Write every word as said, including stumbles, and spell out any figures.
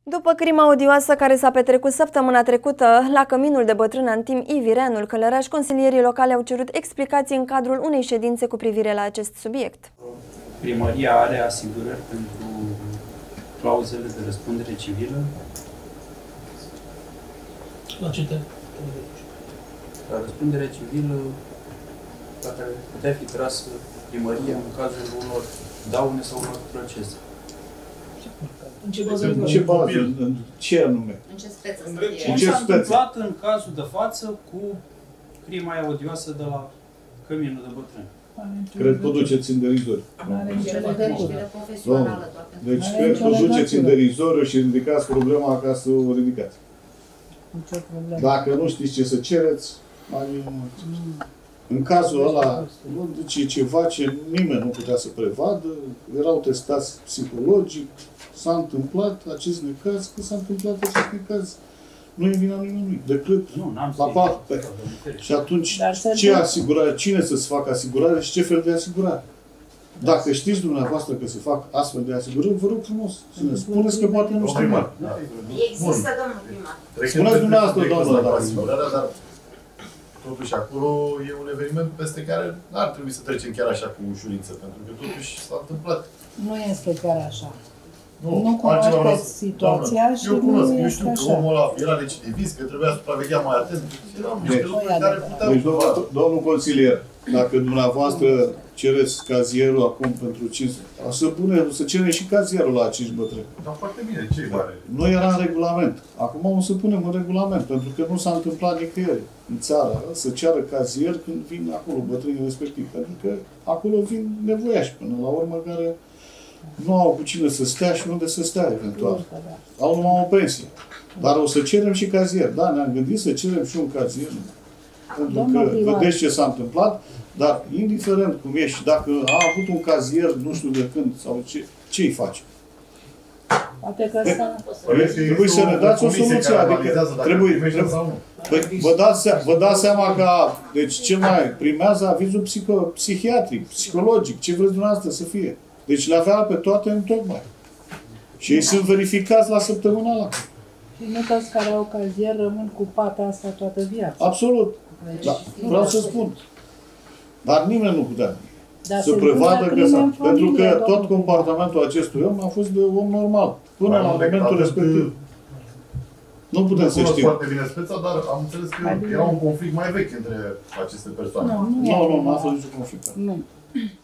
După crima odioasă care s-a petrecut săptămâna trecută la căminul de bătrân Antim Ivireanul Călăraș, consilierii locale au cerut explicații în cadrul unei ședințe cu privire la acest subiect. Primăria are asigurări pentru clauzele de răspundere civilă? La ce te? La răspundere civilă la care putea fi trasă primăria în cazul unor daune sau unor procese. În ce bază? În ce bază? În ce anume? În ce speță să fie? Cum s-a întâmplat în cazul de față cu crima aia odioasă de la căminul de bătrâni? Cred că o duceți în derizoriu. Profesională toată. Deci cred că o duceți în derizoriu și ridicați problema ca să o ridicați. Dacă nu știți ce să cereți, mai... În cazul ăla, deci e ceva ce nimeni nu putea să prevadă, erau testați psihologic, s-a întâmplat acest necaz, că s-a întâmplat acest necaz. Nu e vina nimănui, decât nu, la parte. Și atunci, ce asigurare, cine să-ți facă asigurare și ce fel de asigurare? Dacă știți dumneavoastră că se fac astfel de asigurări, vă rog frumos să ne spuneți că poate nu știm. Există, domnul primar. Spuneți dumneavoastră, domnule, dar totuși acolo e un eveniment peste care n-ar trebui să trecem chiar așa cu ușurință, pentru că totuși s-a întâmplat. Nu este chiar așa. Nu, nu cunoașteți situația și eu cunosc, nu eu este știu că așa. omul ăla era recidivist, că trebuia supravegheat mai atent. Erau niște lucruri care puteau... Deci, domnul, domnul consilier, dacă dumneavoastră cereți cazierul acum pentru cinci, o să punem, să cerem și cazierul la cinci bătrâni. Dar foarte bine, ce mare? Nu era în regulament. Acum o să punem în regulament, pentru că nu s-a întâmplat nicăieri în țară să ceară cazier când vin acolo bătrânii respectiv. Pentru că acolo vin nevoiași până la urmă care nu au cu cine să stea și unde să stea eventual. Au numai o pensie. Dar o să cerem și cazier. Da, ne-am gândit să cerem și un cazier. Pentru că vedeți ce s-a întâmplat, dar indiferent cum e și dacă a avut un cazier nu știu de când sau ce, ce îi face? Poate că să... Trebuie să ne dați o soluție. Adică trebuie... Păi, vă, dați, vă dați seama că deci cel mai primează avizul psiho, psihiatric, psihologic, ce vreți dumneavoastră să fie. Deci le avea pe toate în tocmai. Și ei sunt verificați la săptămâna ala. Și nu toți care au cazier rămân cu pata asta toată viața. Absolut. Da, vreau să spun. Dar nimeni nu putea Dar să prevadă că s-a. Pentru că tot domnul. comportamentul acestui om a fost de om normal. Până la momentul respectiv. Nu putem să știm. Nu foarte bine speța, dar am înțeles că era un conflict mai vechi între aceste persoane. Nu, nu, nu, nu a fost niciun conflict. Nu.